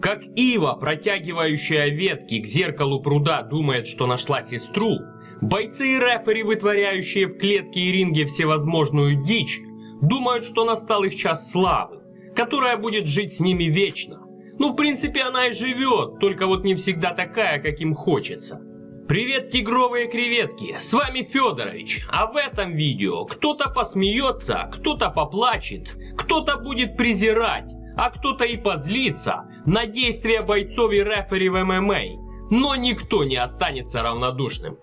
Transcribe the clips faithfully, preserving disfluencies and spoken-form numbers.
Как ива, протягивающая ветки к зеркалу пруда, думает, что нашла сестру, бойцы и рефери, вытворяющие в клетке и ринге всевозможную дичь, думают, что настал их час славы, которая будет жить с ними вечно. Ну, в принципе, она и живет, только вот не всегда такая, как им хочется. Привет, тигровые креветки, с вами Федорович, а в этом видео кто-то посмеется, кто-то поплачет, кто-то будет презирать, а кто-то и позлится на действия бойцов и рефери в эм эм а, но никто не останется равнодушным.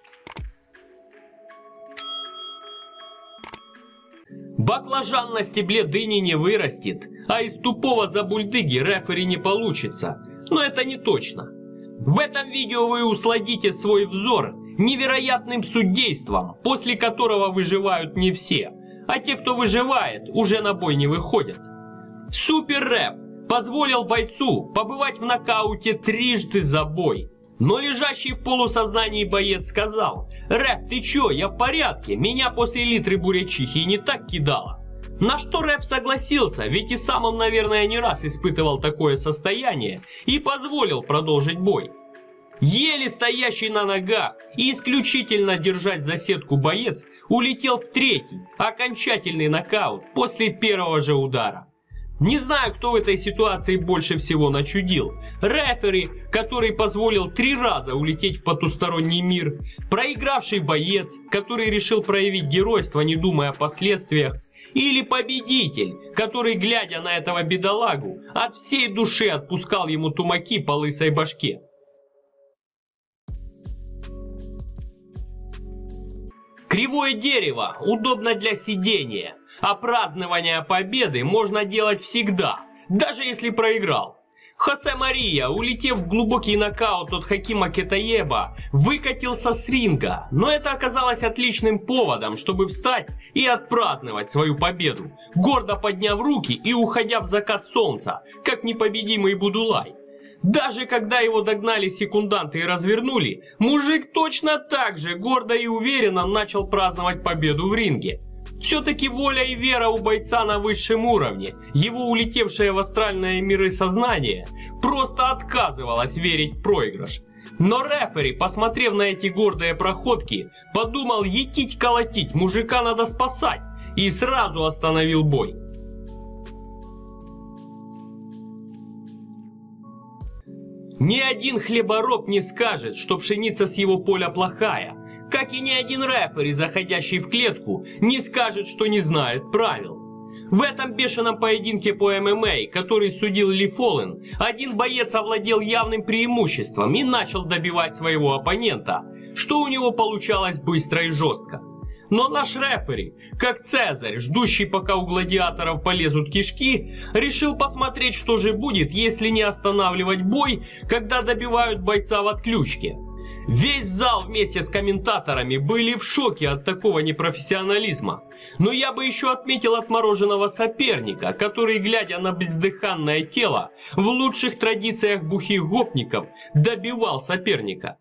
Баклажан на стебле дыни не вырастет, а из тупого забульдыги рефери не получится, но это не точно. В этом видео вы усладите свой взор невероятным судейством, после которого выживают не все, а те, кто выживает, уже на бой не выходят. Супер Реф позволил бойцу побывать в нокауте трижды за бой, но лежащий в полусознании боец сказал: «Реф, ты чё, я в порядке, меня после литры бурячихи не так кидало». На что Реф согласился, ведь и сам он, наверное, не раз испытывал такое состояние, и позволил продолжить бой. Еле стоящий на ногах и исключительно держать за сетку боец улетел в третий, окончательный нокаут после первого же удара. Не знаю, кто в этой ситуации больше всего начудил. Рефери, который позволил три раза улететь в потусторонний мир, проигравший боец, который решил проявить геройство, не думая о последствиях, или победитель, который, глядя на этого бедолагу, от всей души отпускал ему тумаки по лысой башке. Кривое дерево удобно для сидения, а празднование победы можно делать всегда, даже если проиграл. Хосе Мария, улетев в глубокий нокаут от Хакима Кетаеба, выкатился с ринга, но это оказалось отличным поводом, чтобы встать и отпраздновать свою победу, гордо подняв руки и уходя в закат солнца, как непобедимый Будулай. Даже когда его догнали секунданты и развернули, мужик точно так же гордо и уверенно начал праздновать победу в ринге. Все-таки воля и вера у бойца на высшем уровне, его улетевшее в астральные миры сознание, просто отказывалось верить в проигрыш. Но рефери, посмотрев на эти гордые проходки, подумал: етить-колотить, мужика надо спасать, и сразу остановил бой. Ни один хлебороб не скажет, что пшеница с его поля плохая, как и ни один рефери, заходящий в клетку, не скажет, что не знает правил. В этом бешеном поединке по эм эм а, который судил Ли Фоллен, один боец овладел явным преимуществом и начал добивать своего оппонента, что у него получалось быстро и жестко. Но наш рефери, как Цезарь, ждущий, пока у гладиаторов полезут кишки, решил посмотреть, что же будет, если не останавливать бой, когда добивают бойца в отключке. Весь зал вместе с комментаторами были в шоке от такого непрофессионализма. Но я бы еще отметил отмороженного соперника, который, глядя на бездыханное тело, в лучших традициях бухих гопников, добивал соперника.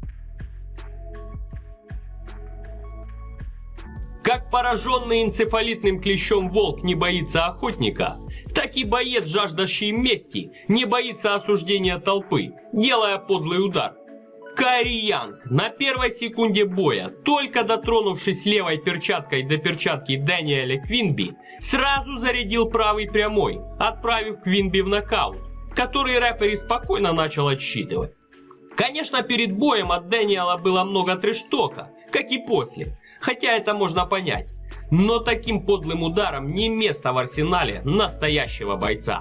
Как пораженный энцефалитным клещом волк не боится охотника, так и боец, жаждущий мести, не боится осуждения толпы, делая подлый удар. Кайри Янг на первой секунде боя, только дотронувшись левой перчаткой до перчатки Дэниеля Квинби, сразу зарядил правый прямой, отправив Квинби в нокаут, который рефери спокойно начал отсчитывать. Конечно, перед боем от Дэниела было много трэш-тока, как и после, хотя это можно понять, но таким подлым ударом не место в арсенале настоящего бойца.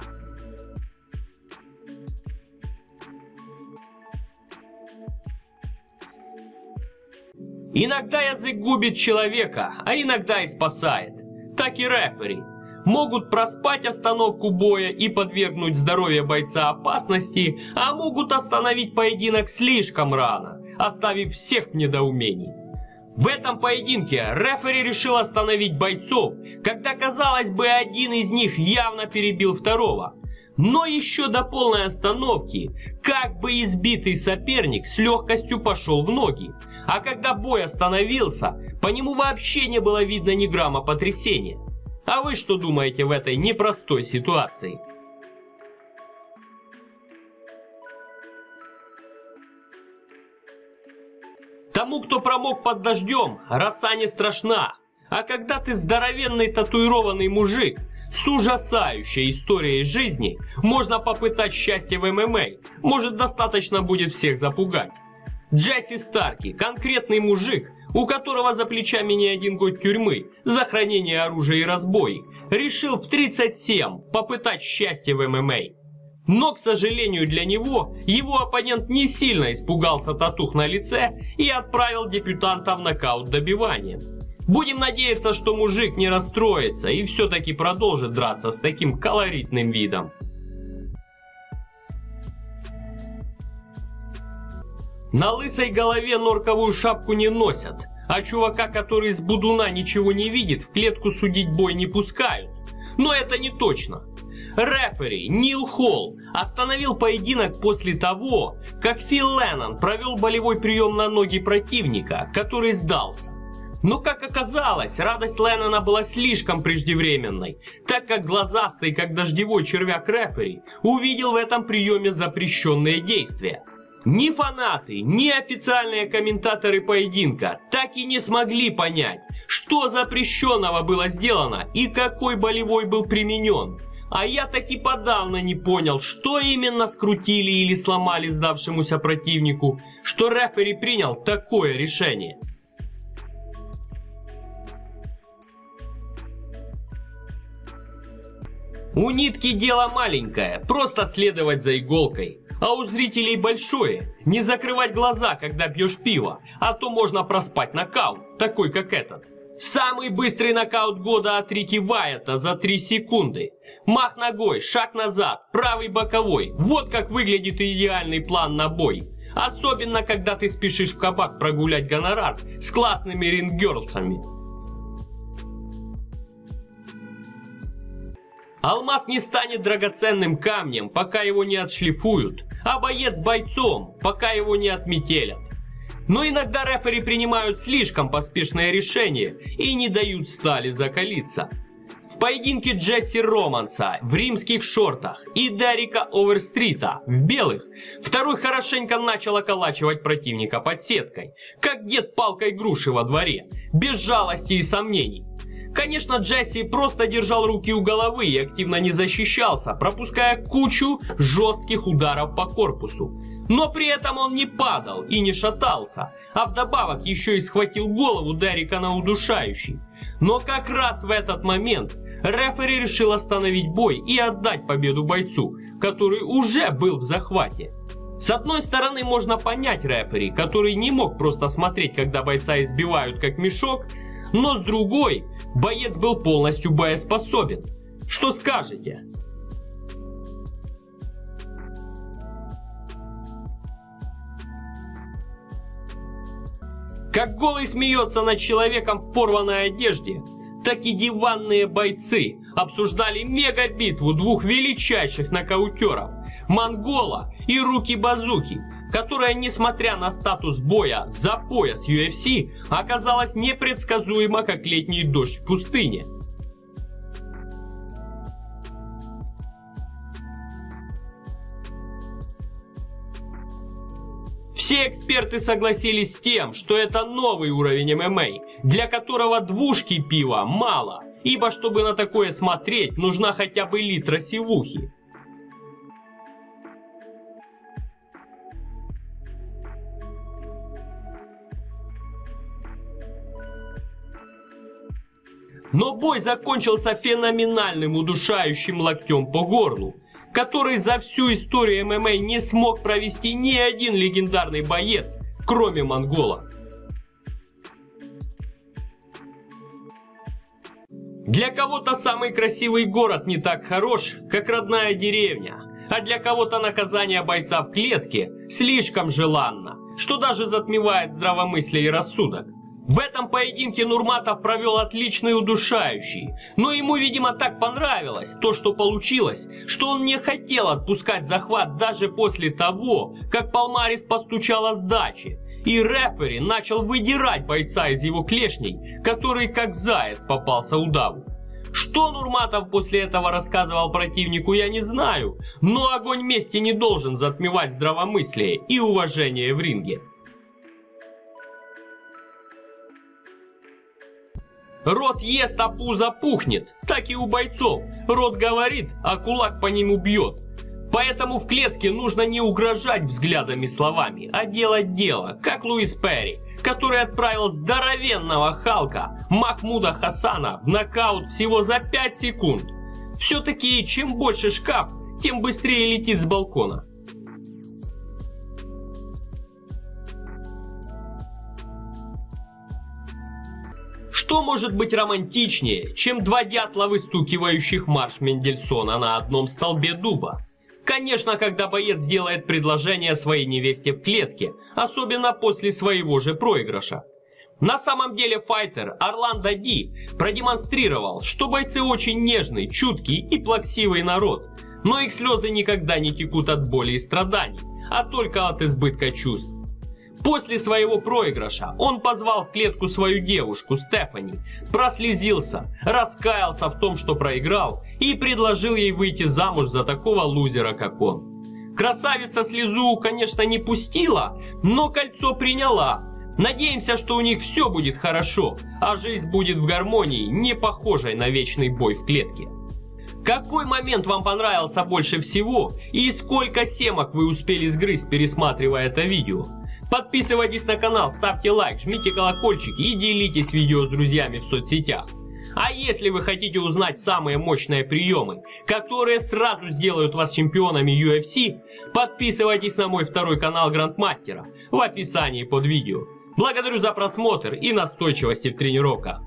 Иногда язык губит человека, а иногда и спасает. Так и рефери могут проспать остановку боя и подвергнуть здоровье бойца опасности, а могут остановить поединок слишком рано, оставив всех в недоумении. В этом поединке рефери решил остановить бойцов, когда, казалось бы, один из них явно перебил второго. Но еще до полной остановки, как бы избитый соперник с легкостью пошел в ноги. А когда бой остановился, по нему вообще не было видно ни грамма потрясения. А вы что думаете в этой непростой ситуации? Тому, кто промок под дождем, роса не страшна. А когда ты здоровенный татуированный мужик с ужасающей историей жизни, можно попытать счастье в эм эм а. Может, достаточно будет всех запугать. Джесси Старки – конкретный мужик, у которого за плечами не один год тюрьмы за хранение оружия и разбои, решил в тридцать семь попытать счастье в эм эм а. Но, к сожалению для него, его оппонент не сильно испугался татух на лице и отправил дебютанта в нокаут добиванием. Будем надеяться, что мужик не расстроится и все-таки продолжит драться с таким колоритным видом. На лысой голове норковую шапку не носят, а чувака, который из будуна ничего не видит, в клетку судить бой не пускают. Но это не точно. Рефери Нил Холл остановил поединок после того, как Фил Леннон провел болевой прием на ноги противника, который сдался. Но, как оказалось, радость Леннона была слишком преждевременной, так как глазастый, как дождевой червяк рефери, увидел в этом приеме запрещенные действия. Ни фанаты, ни официальные комментаторы поединка так и не смогли понять, что запрещенного было сделано и какой болевой был применен. А я таки подавно не понял, что именно скрутили или сломали сдавшемуся противнику, что рефери принял такое решение. У нитки дело маленькое, просто следовать за иголкой. А у зрителей большое, не закрывать глаза, когда пьешь пиво, а то можно проспать нокаут, такой как этот. Самый быстрый нокаут года от Рики Вайата за три секунды. Мах ногой, шаг назад, правый боковой. Вот как выглядит идеальный план на бой. Особенно, когда ты спешишь в кабак прогулять гонорар с классными ринггерлсами. Алмаз не станет драгоценным камнем, пока его не отшлифуют, а боец бойцом, пока его не отметелят. Но иногда рефери принимают слишком поспешные решения и не дают стали закалиться. В поединке Джесси Романса в римских шортах и Дерека Оверстрита в белых второй хорошенько начал околачивать противника под сеткой, как дед палкой груши во дворе, без жалости и сомнений. Конечно, Джесси просто держал руки у головы и активно не защищался, пропуская кучу жестких ударов по корпусу. Но при этом он не падал и не шатался, а вдобавок еще и схватил голову Дерека на удушающий. Но как раз в этот момент рефери решил остановить бой и отдать победу бойцу, который уже был в захвате. С одной стороны, можно понять рефери, который не мог просто смотреть, когда бойца избивают как мешок, но с другой, боец был полностью боеспособен. Что скажете? Как голый смеется над человеком в порванной одежде, так и диванные бойцы обсуждали мега-битву двух величайших нокаутеров – Монгола и Руки-Базуки, которая, несмотря на статус боя за пояс ю эф си, оказалась непредсказуема, как летний дождь в пустыне. Все эксперты согласились с тем, что это новый уровень эм эм а, для которого двушки пива мало, ибо чтобы на такое смотреть, нужна хотя бы литра сивухи. Но бой закончился феноменальным удушающим локтем по горлу, который за всю историю эм эм а не смог провести ни один легендарный боец, кроме монгола. Для кого-то самый красивый город не так хорош, как родная деревня, а для кого-то наказание бойца в клетке слишком желанно, что даже затмевает здравомыслие и рассудок. В этом поединке Нурматов провел отличный удушающий, но ему, видимо, так понравилось то, что получилось, что он не хотел отпускать захват даже после того, как Палмарис постучал о сдаче, и рефери начал выдирать бойца из его клешней, который как заяц попался удаву. Что Нурматов после этого рассказывал противнику, я не знаю, но огонь мести не должен затмевать здравомыслие и уважение в ринге. Рот ест, а пузо пухнет. Так и у бойцов. Рот говорит, а кулак по нему бьет. Поэтому в клетке нужно не угрожать взглядами и словами, а делать дело, как Луис Перри, который отправил здоровенного Халка Махмуда Хасана в нокаут всего за пять секунд. Все-таки чем больше шкаф, тем быстрее летит с балкона. Что может быть романтичнее, чем два дятла, выстукивающих марш Мендельсона на одном столбе дуба? Конечно, когда боец делает предложение своей невесте в клетке, особенно после своего же проигрыша. На самом деле файтер Орландо Ди продемонстрировал, что бойцы очень нежный, чуткий и плаксивый народ, но их слезы никогда не текут от боли и страданий, а только от избытка чувств. После своего проигрыша он позвал в клетку свою девушку Стефани, прослезился, раскаялся в том, что проиграл, и предложил ей выйти замуж за такого лузера, как он. Красавица слезу, конечно, не пустила, но кольцо приняла. Надеемся, что у них все будет хорошо, а жизнь будет в гармонии, не похожей на вечный бой в клетке. Какой момент вам понравился больше всего и сколько семок вы успели сгрызть, пересматривая это видео? Подписывайтесь на канал, ставьте лайк, жмите колокольчик и делитесь видео с друзьями в соцсетях. А если вы хотите узнать самые мощные приемы, которые сразу сделают вас чемпионами ю эф си, подписывайтесь на мой второй канал Грандмастера в описании под видео. Благодарю за просмотр и настойчивости в тренировках.